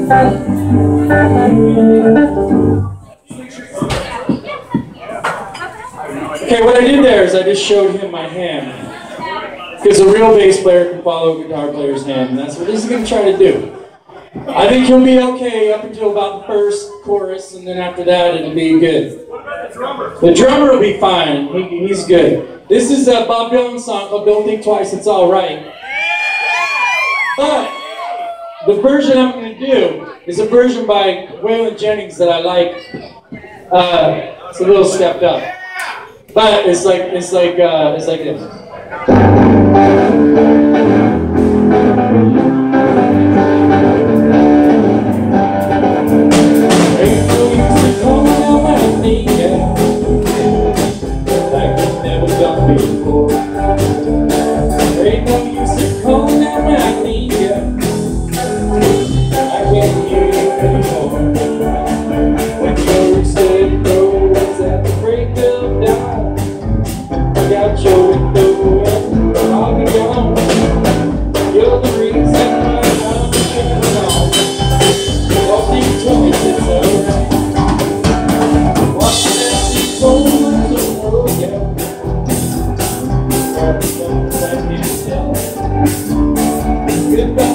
Okay, what I did there is I just showed him my hand. Because a real bass player can follow a guitar player's hand, and that's what this is going to try to do. I think he'll be okay up until about the first chorus, and then after that it'll be good. What about the drummer? The drummer will be fine. He's good. This is a Bob Dylan song called Don't Think Twice, It's All Right. But the version I'm going to do is a version by Waylon Jennings that I like. It's a little stepped up. But it's like this. Goodbye.